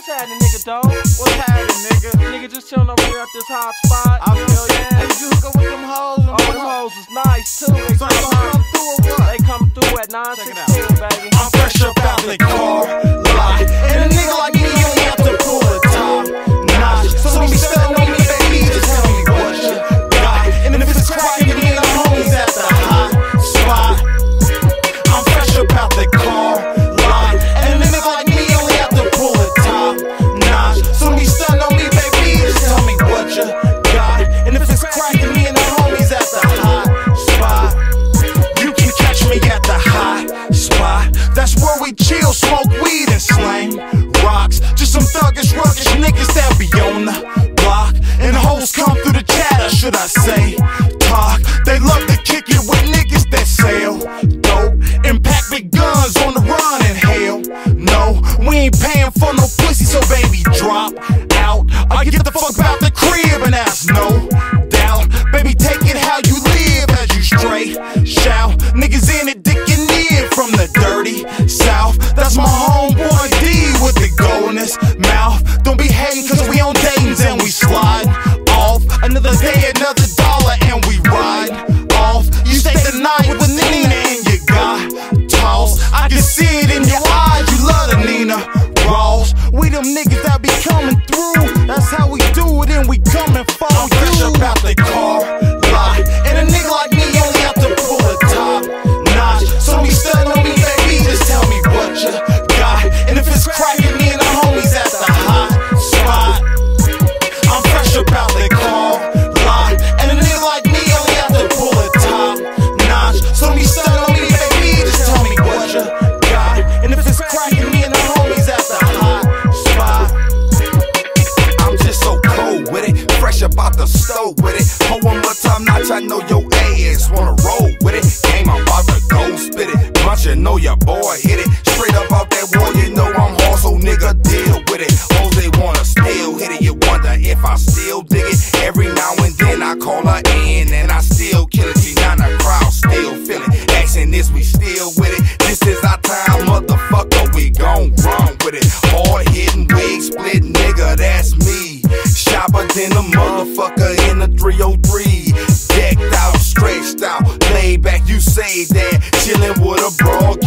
What's happening, nigga, dog? What's happening, nigga? Nigga just chillin' over here at this hot spot. I feel ya. Hey, did you hook up with them hoes? Oh, them hoes was nice too. They So they gon' come through or what? They come through at 9:16, baby. I'm fresh up out the car lot, and a nigga like me only have to pull a top notch. So don't be stunned on me, baby. Just tell me what you got, and if it's cracking, me and the homies at the hot spot. I'm fresh up out the car lot, and a nigga like me only have to pull a top notch. So don't be stunned on me, baby. Just tell me what you got, and if it's cracking, me and the homies at the hot spot. You can catch me at the hot spot. That's where we chill, smoke weed and slang rocks. Just some thuggish, ruggish niggas that be on the block. And hoes come through the chat, or should I say talk. They love to kick it with niggas that sell dope and pack big guns on the run. And hell no, we ain't paying for no pussy, so baby drop out. I get the fuck out the crib, and that's no doubt. Baby, take it how you live as you straight shout. Niggas in it, dick in near from the dirty south. That's my homeboy D with the gold in his mouth. Don't be hating cause we on Dayton's and we slide off. Another day, another dollar, and we ride off. You stay the night with the Nina and you got tossed. I can see it in your eyes, you love the Nina Ross. We them niggas that be coming through. That's how we do it, and we coming for you. I'm fresh up out the car lot, and a nigga like me only have to pull a top notch. So don't be stunned on me, baby. Just tell me what you got, and if it's cracking, me and the homies at the hot spot. I'm fresh up out the car lot, and a nigga like me only have to pull a top notch. So don't be stunned on me, baby. Just tell me what you got, and if it's cracking, me and the homies at the hot spot. I'm just so cold with it, fresh up out the stove with it. Hold one more time notch, I know your ass wanna roll with it. Game, I'm about to go spit it. Bunch you know your boy hit it. Straight up out that wall, you know I'm hard, so nigga deal with it. Hoes they wanna still hit it, you wonder if I still dig it. Every now and then I call her in and I still kill it. See, now the crowd still feel it. Asking this, we still with it. This is our time, motherfucker, we gon' run with it. Hard hitting, wig split, nigga, that's me. Sharper than a motherfucker in a 303. Decked out, stretched out, laid back, you say that. Chillin' with a broad,